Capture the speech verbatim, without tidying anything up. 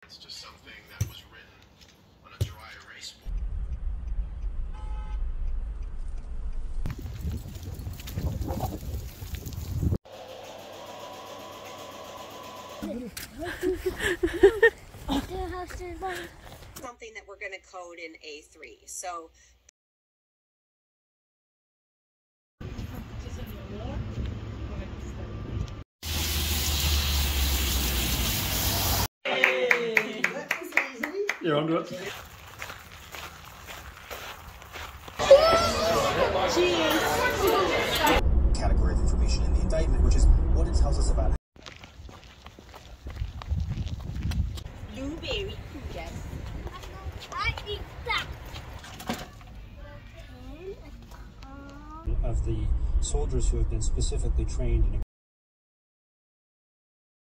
It's just something that was written on a dry erase board. Something that we're going to code in A three. So You're onto it. Category of information in the indictment, which is what it tells us about blueberry. Yes. I eat that. of the soldiers who have been specifically trained in